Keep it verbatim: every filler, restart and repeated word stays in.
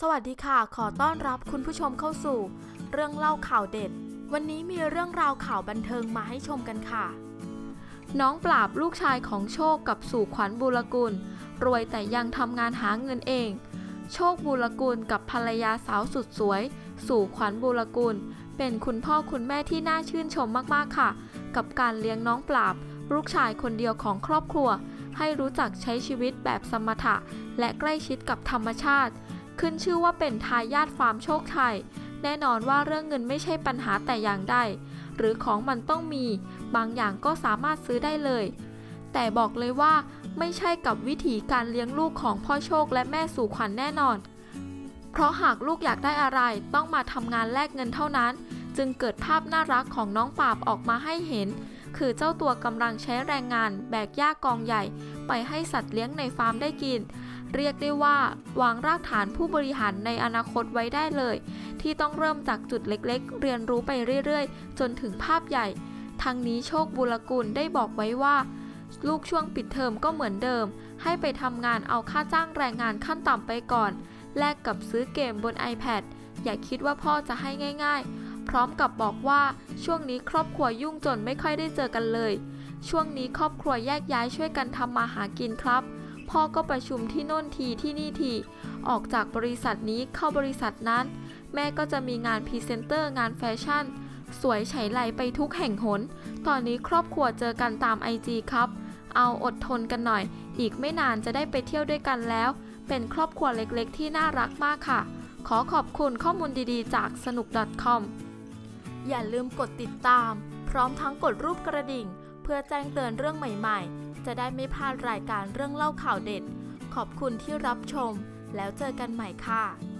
วัสดีค่ะขอต้อนรับคุณผู้ชมเข้าสู่เรื่องเล่าข่าวเด็ดวันนี้มีเรื่องราวข่าวบันเทิงมาให้ชมกันค่ะน้องปราบลูกชายของโชคกับสู่ขวัญบูรกุลรวยแต่ยังทำงานหาเงินเองโชคบูรกุลกับภรรยาสาวสุดสวยสู่ขวัญบูรกุลเป็นคุณพ่อคุณแม่ที่น่าชื่นชมมากๆค่ะกับการเลี้ยงน้องปราบลูกชายคนเดียวของครอบครัวให้รู้จักใช้ชีวิตแบบสมถะและใกล้ชิดกับธรรมชาติขึ้นชื่อว่าเป็นทายาทฟาร์มโชคชัยแน่นอนว่าเรื่องเงินไม่ใช่ปัญหาแต่อย่างใดหรือของมันต้องมีบางอย่างก็สามารถซื้อได้เลยแต่บอกเลยว่าไม่ใช่กับวิธีการเลี้ยงลูกของพ่อโชคและแม่สู่ขวัญแน่นอนเพราะหากลูกอยากได้อะไรต้องมาทำงานแลกเงินเท่านั้นจึงเกิดภาพน่ารักของน้องปราบออกมาให้เห็นคือเจ้าตัวกำลังใช้แรงงานแบกหญ้ากองใหญ่ไปให้สัตว์เลี้ยงในฟาร์มได้กินเรียกได้ว่าวางรากฐานผู้บริหารในอนาคตไว้ได้เลยที่ต้องเริ่มจากจุดเล็กๆเรียนรู้ไปเรื่อยๆจนถึงภาพใหญ่ทั้งนี้โชคบูรกุลได้บอกไว้ว่าลูกช่วงปิดเทอมก็เหมือนเดิมให้ไปทำงานเอาค่าจ้างแรงงานขั้นต่ำไปก่อนแลกกับซื้อเกมบน iPad อย่าคิดว่าพ่อจะให้ง่ายๆพร้อมกับบอกว่าช่วงนี้ครอบครัวยุ่งจนไม่ค่อยได้เจอกันเลยช่วงนี้ครอบครัวแยกย้ายช่วยกันทำมาหากินครับพ่อก็ประชุมที่โน่นทีที่นี่ทีออกจากบริษัทนี้เข้าบริษัทนั้นแม่ก็จะมีงานพรีเซนเตอร์งานแฟชั่นสวยไฉไลไปทุกแห่งหนตอนนี้ครอบครัวเจอกันตาม ไอ จี ครับเอาอดทนกันหน่อยอีกไม่นานจะได้ไปเที่ยวด้วยกันแล้วเป็นครอบครัวเล็กๆที่น่ารักมากค่ะขอขอบคุณข้อมูลดีๆจากสนุก .com อย่าลืมกดติดตามพร้อมทั้งกดรูปกระดิ่งเพื่อแจ้งเตือนเรื่องใหม่ๆจะได้ไม่พลาดรายการเรื่องเล่าข่าวเด็ดขอบคุณที่รับชมแล้วเจอกันใหม่ค่ะ